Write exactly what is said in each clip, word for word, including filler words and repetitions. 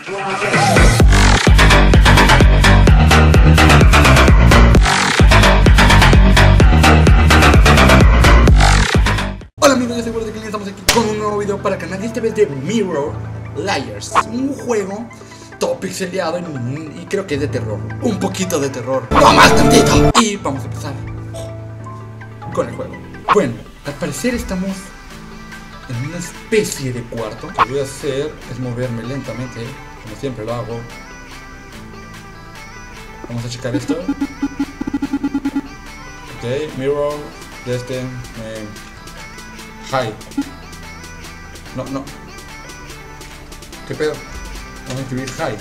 Hola amigos, yo soy Gordo, que estamos aquí con un nuevo video para el canal. Esta vez de Mirror Liars, un juego todo pixeleado y, y creo que es de terror. Un poquito de terror, no más tantito. Y vamos a empezar con el juego. Bueno, al parecer estamos en una especie de cuarto. Lo que voy a hacer es moverme lentamente, como siempre lo hago. Vamos a checar esto. Ok, mirror de este eh, high. No, no. ¿Qué pedo? Vamos a escribir high.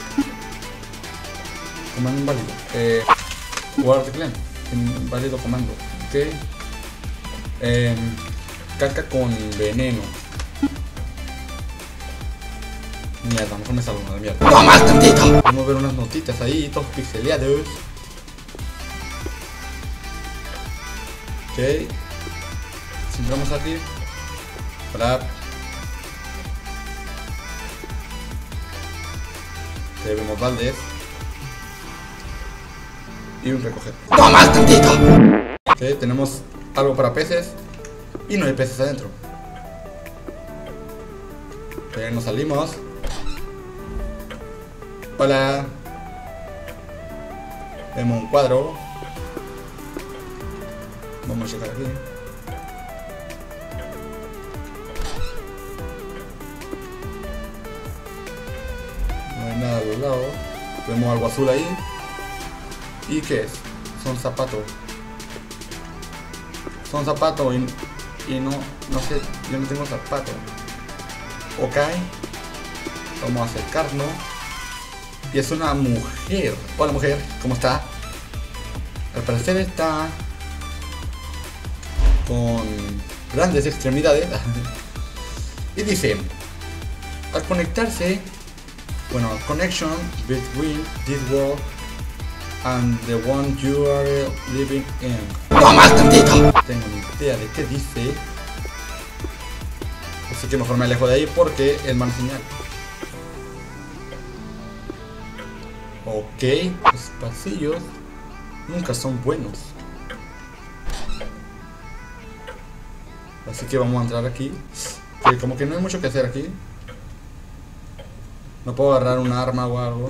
Comando inválido. Eh, guarda clan. Inválido comando. Ok. Eh, caca con veneno. Mierda, mejor me salgo una mierda. ¡No más tantito! Vamos a ver unas notitas ahí, todos pixeleados. Ok. Si entramos aquí. Hola. Que vemos baldes. Y un recoger. ¡No más tantito! Ok, tenemos algo para peces. Y no hay peces adentro. Ok, nos salimos. Hola. Vemos un cuadro. Vamos a checar aquí. No hay nada a los lados. Vemos algo azul ahí. ¿Y qué es? Son zapatos. Son zapatos y, y no, no sé, yo no tengo zapatos. Ok. Vamos a acercarnos. Y es una mujer. Hola mujer, ¿cómo está? Al parecer está con grandes extremidades. Y dice, al conectarse, bueno, connection between this world and the one you are living in. ¡No más tantito! No tengo ni idea de qué dice. Así que mejor me alejo de ahí porque es mala señal. Ok, los pasillos nunca son buenos. Así que vamos a entrar aquí. Que como que no hay mucho que hacer aquí. No puedo agarrar un arma o algo.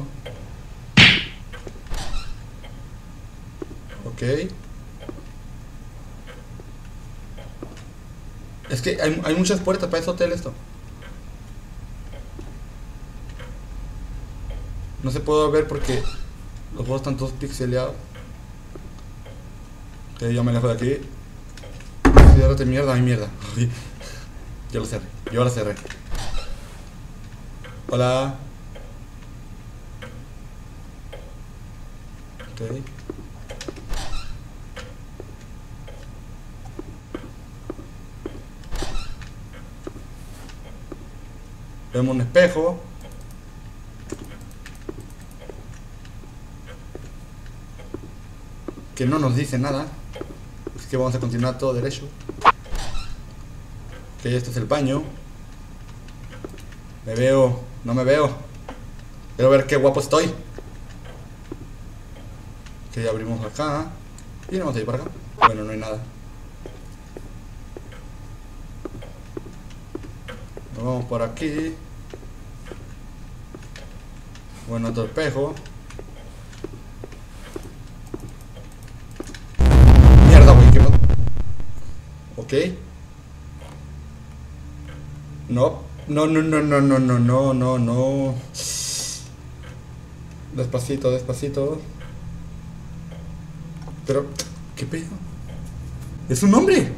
Ok. Es que hay, hay muchas puertas para ese hotel esto. No se puede ver porque los juegos están todos pixeleados. Ok, yo me alejo de aquí. Ciérrate mierda, ay mierda. Yo lo cerré, yo lo cerré. Hola. Ok. Vemos un espejo. Que no nos dice nada. Así que vamos a continuar todo derecho. Ok, este es el baño. Me veo, no me veo. Quiero ver qué guapo estoy. Ok, abrimos acá. Y vamos a ir para acá. Bueno, no hay nada. Nos vamos por aquí. Bueno, otro espejo. Mierda, güey, ¿qué pasa? Ok. No, no, no, no, no, no, no, no, no, no. Despacito, despacito. Pero, ¿qué pedo? ¡Es un hombre!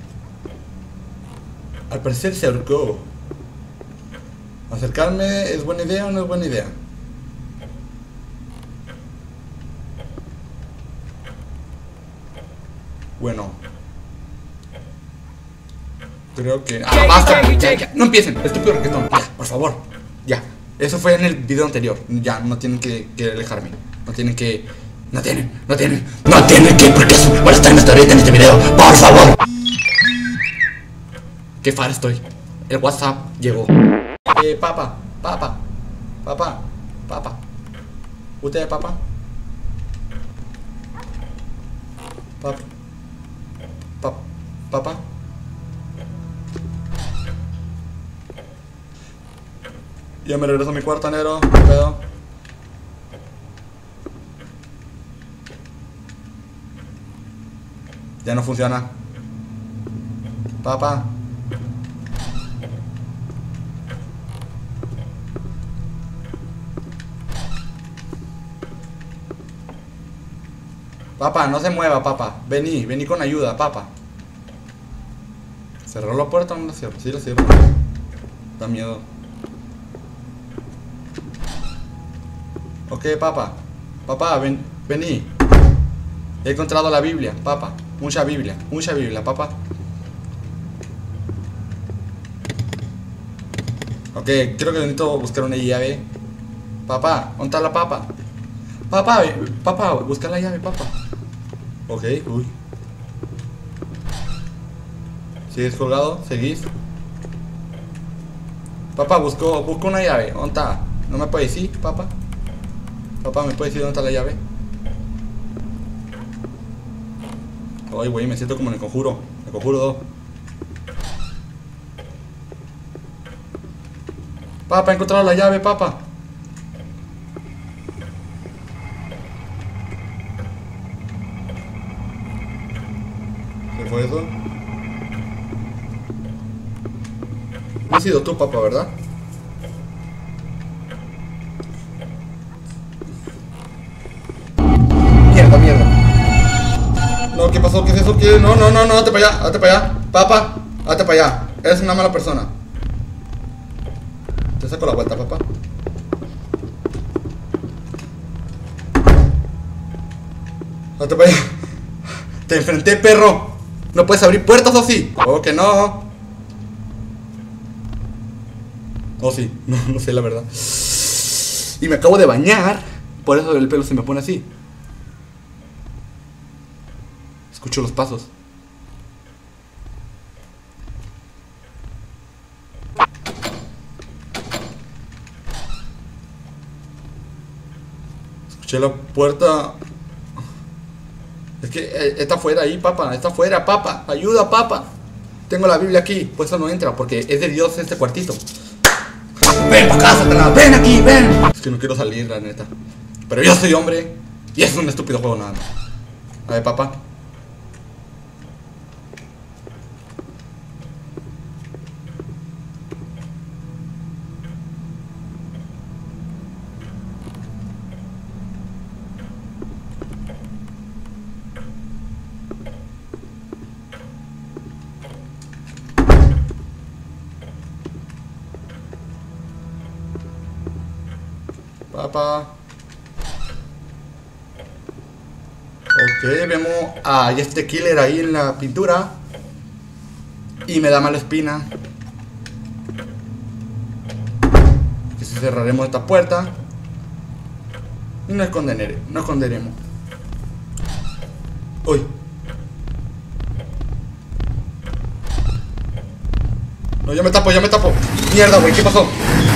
Al parecer se ahorcó. ¿Acercarme es buena idea o no es buena idea? Bueno, creo que... ¡Ah, basta! Ya, ya. No empiecen, estúpido reggaetón. Ya, por favor. Ya, eso fue en el video anterior. Ya, no tienen que, que alejarme. No tienen que... No tienen, no tienen No tienen que, porque eso van a estar hasta ahorita en este video. ¡Por favor! Qué fara estoy. El WhatsApp llegó. Eh, papá, papá. Papá, papá. ¿Usted, papá? Papá. Papá. Papá. Ya me regreso a mi cuarto, negro. ¿Qué pedo? Ya no funciona. Papá. Papá, no se mueva, papá. Vení, vení con ayuda, papá. ¿Cerró la puerta o no la cierro? Sí, la cierro. Da miedo. Ok, papá. Papá, ven, vení. He encontrado la Biblia, papá. Mucha Biblia, mucha Biblia, papá. Ok, creo que necesito buscar una llave. Papá, ¿dónde está la papa? Papá, papá, busca la llave, papá. Ok, uy. ¿Sigues colgado? ¿Seguís? Papá, busco, busco una llave. ¿Dónde está? ¿No me puedes decir, papá? Papá, ¿me puedes decir dónde está la llave? Ay, güey, me siento como en el conjuro. El conjuro dos. Papá, he encontrado la llave, papá. ¿Qué fue eso? No has sido tú, papá, ¿verdad? Mierda, mierda. No, ¿qué pasó? ¿Qué es eso? ¿Qué? No, no, no, no, date para allá, date para allá. Papá, date para allá. Eres una mala persona. Te saco la vuelta, papá. Date para allá. Te enfrenté, perro. ¿No puedes abrir puertas o sí? Oh, que no. Oh, sí. No, no sé la verdad. Y me acabo de bañar. Por eso el pelo se me pone así. Escucho los pasos. Escuché la puerta. Es que eh, está afuera ahí, papá. Está afuera, papá. Ayuda, papá. Tengo la Biblia aquí. Pues eso no entra porque es de Dios este cuartito. Ven para acá, Satanás. Ven aquí, ven. Es que no quiero salir, la neta. Pero yo soy hombre. Y es un estúpido juego nada más. A ver, papá. Papá. Ok, vemos a este killer ahí en la pintura. Y me da mala espina. Que si cerraremos esta puerta. Y nos esconderemos. Nos esconderemos. Uy. No, yo me tapo, yo me tapo. Mierda, güey, ¿qué pasó?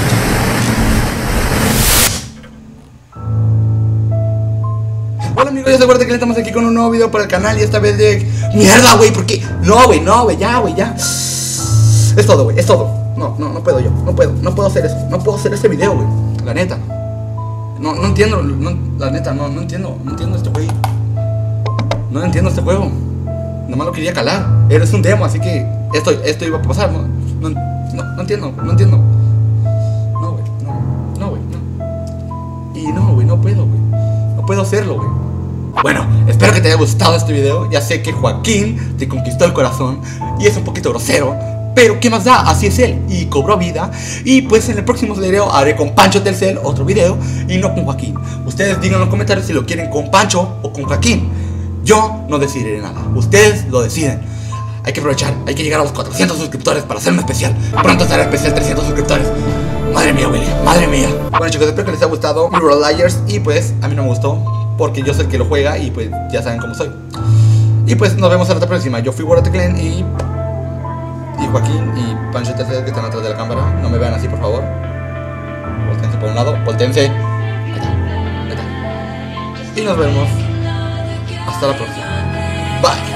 Hola amigos, ya se acuerdan que estamos aquí con un nuevo video para el canal. Y esta vez de... Mierda, güey, ¿por qué? No, güey, no, güey, ya, güey, ya. Es todo, güey, es todo. No, no, no puedo yo, no puedo, no puedo hacer eso. No puedo hacer este video, güey, la neta. No, no entiendo, no, la neta, no, no entiendo, no entiendo este güey. No entiendo este juego. Nomás lo quería calar. Eres un demo, así que esto, esto iba a pasar, ¿no? No, no, no entiendo, no entiendo. No, güey, no, no, güey, no. Y no, güey, no puedo, güey. No puedo hacerlo, güey. Bueno, espero que te haya gustado este video. Ya sé que Joaquín te conquistó el corazón y es un poquito grosero, pero ¿qué más da? Así es él. Y cobró vida. Y pues en el próximo video haré con Pancho Telcel otro video y no con Joaquín. Ustedes digan en los comentarios si lo quieren con Pancho o con Joaquín. Yo no decidiré nada. Ustedes lo deciden. Hay que aprovechar, hay que llegar a los cuatrocientos suscriptores para hacer un especial. Pronto estará especial trescientos suscriptores. Madre mía, Willy, madre mía. Bueno chicos, espero que les haya gustado Mirror Liars. Y pues a mí no me gustó, porque yo soy el que lo juega y pues ya saben cómo soy. Y pues nos vemos en la próxima. Yo fui Waroteclen y... Y Joaquín y Pancho Telcel que están atrás de la cámara. No me vean así, por favor. por un lado, volteense. Allá, allá. Y nos vemos. Hasta la próxima. Bye.